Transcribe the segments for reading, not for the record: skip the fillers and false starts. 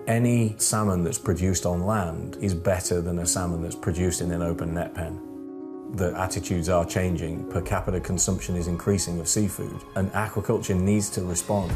Any salmon that's produced on land is better than a salmon that's produced in an open net pen. The attitudes are changing, per capita consumption is increasing of seafood, and aquaculture needs to respond.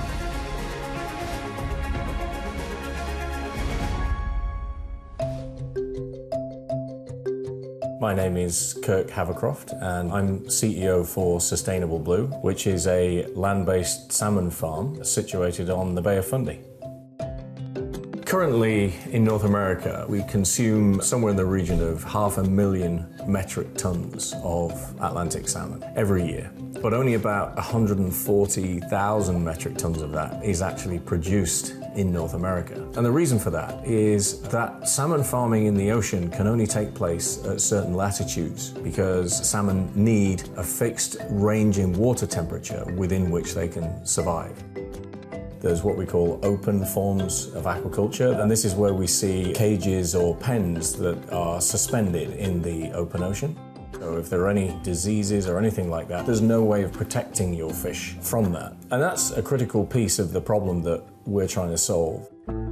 My name is Kirk Havercroft and I'm CEO for Sustainable Blue, which is a land-based salmon farm situated on the Bay of Fundy. Currently in North America, we consume somewhere in the region of 500,000 metric tons of Atlantic salmon every year. But only about 140,000 metric tons of that is actually produced in North America. And the reason for that is that salmon farming in the ocean can only take place at certain latitudes because salmon need a fixed range in water temperature within which they can survive. There's what we call open forms of aquaculture, and this is where we see cages or pens that are suspended in the open ocean. So if there are any diseases or anything like that, there's no way of protecting your fish from that. And that's a critical piece of the problem that we're trying to solve.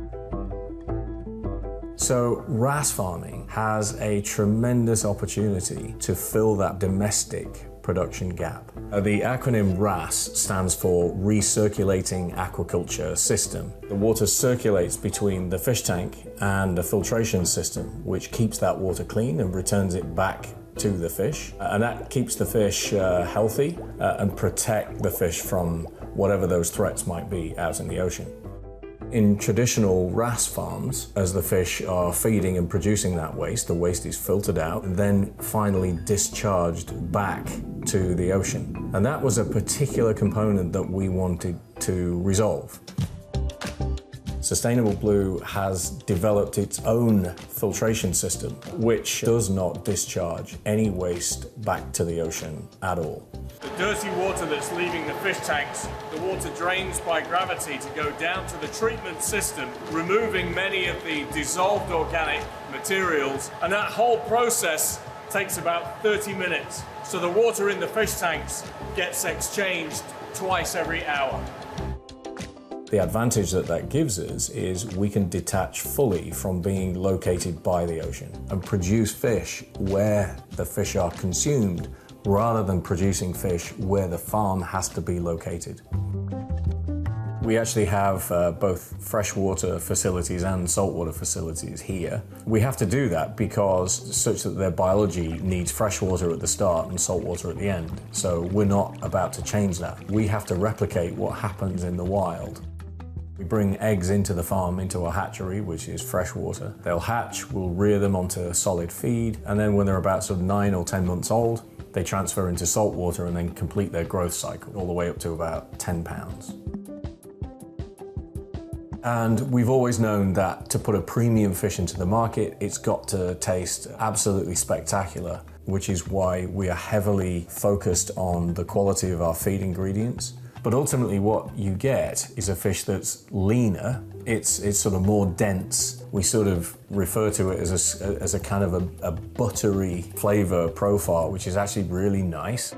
So RAS farming has a tremendous opportunity to fill that domestic production gap. The acronym RAS stands for Recirculating Aquaculture System. The water circulates between the fish tank and a filtration system, which keeps that water clean and returns it back to the fish. And that keeps the fish healthy and protect the fish from whatever those threats might be out in the ocean. In traditional RAS farms, as the fish are feeding and producing that waste, the waste is filtered out and then finally discharged back to the ocean. And that was a particular component that we wanted to resolve. Sustainable Blue has developed its own filtration system, which does not discharge any waste back to the ocean at all. The dirty water that's leaving the fish tanks, the water drains by gravity to go down to the treatment system, removing many of the dissolved organic materials, and that whole process takes about 30 minutes. So the water in the fish tanks gets exchanged twice every hour. The advantage that that gives us is we can detach fully from being located by the ocean and produce fish where the fish are consumed rather than producing fish where the farm has to be located. We actually have both freshwater facilities and saltwater facilities here. We have to do that because such that their biology needs freshwater at the start and saltwater at the end. So we're not about to change that. We have to replicate what happens in the wild. We bring eggs into the farm, into our hatchery, which is freshwater. They'll hatch, we'll rear them onto solid feed, and then when they're about sort of 9 or 10 months old, they transfer into saltwater and then complete their growth cycle, all the way up to about 10 pounds. And we've always known that to put a premium fish into the market, it's got to taste absolutely spectacular, which is why we are heavily focused on the quality of our feed ingredients. But ultimately what you get is a fish that's leaner, it's sort of more dense. We sort of refer to it as a kind of a buttery flavor profile, which is actually really nice.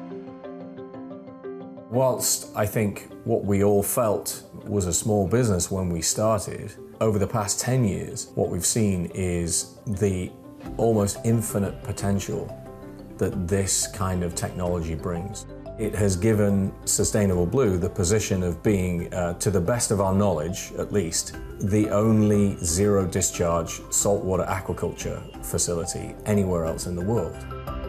Whilst I think what we all felt was a small business when we started, over the past 10 years, what we've seen is the almost infinite potential that this kind of technology brings. It has given Sustainable Blue the position of being, to the best of our knowledge at least, the only zero discharge saltwater aquaculture facility anywhere else in the world.